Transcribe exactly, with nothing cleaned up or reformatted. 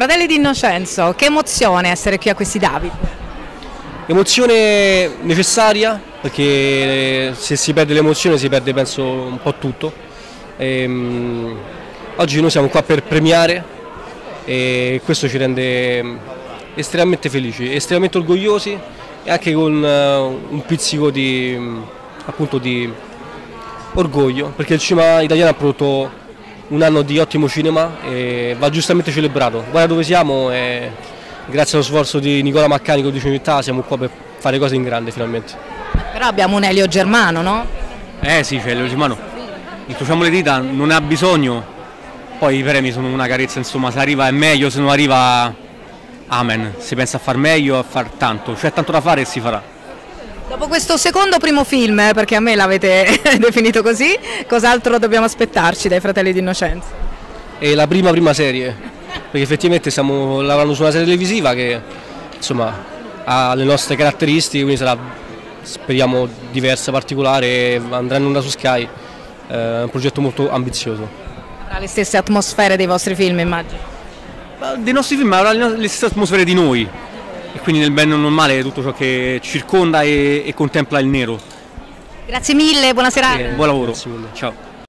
Fratelli d'Innocenzo, che emozione essere qui a questi David. Emozione necessaria, perché se si perde l'emozione si perde penso un po' tutto. E, um, oggi noi siamo qua per premiare e questo ci rende estremamente felici, estremamente orgogliosi e anche con uh, un pizzico di, appunto, di orgoglio, perché il cinema italiano ha prodotto un anno di ottimo cinema e va giustamente celebrato. Guarda dove siamo e grazie allo sforzo di Nicola Maccanico di Cinecittà siamo qua per fare cose in grande finalmente. Però abbiamo un Elio Germano, no? Eh sì, c'è Elio Germano, incrociamo le dita, non ne ha bisogno, poi i premi sono una carezza, insomma, se arriva è meglio, se non arriva amen, si pensa a far meglio, a far tanto, c'è tanto da fare e si farà. Dopo questo secondo primo film, eh, perché a me l'avete definito così, cos'altro dobbiamo aspettarci dai Fratelli d'Innocenzo? È la prima prima serie, perché effettivamente stiamo lavorando su una serie televisiva che insomma ha le nostre caratteristiche, quindi sarà, speriamo, diversa, particolare, e andrà in onda su Sky, è un progetto molto ambizioso. Avrà le stesse atmosfere dei vostri film, immagino? Dei nostri film avrà le stesse atmosfere di noi, e quindi nel bene e nel male tutto ciò che circonda e, e contempla il nero. Grazie mille, buona serata. Eh, buon lavoro, ciao.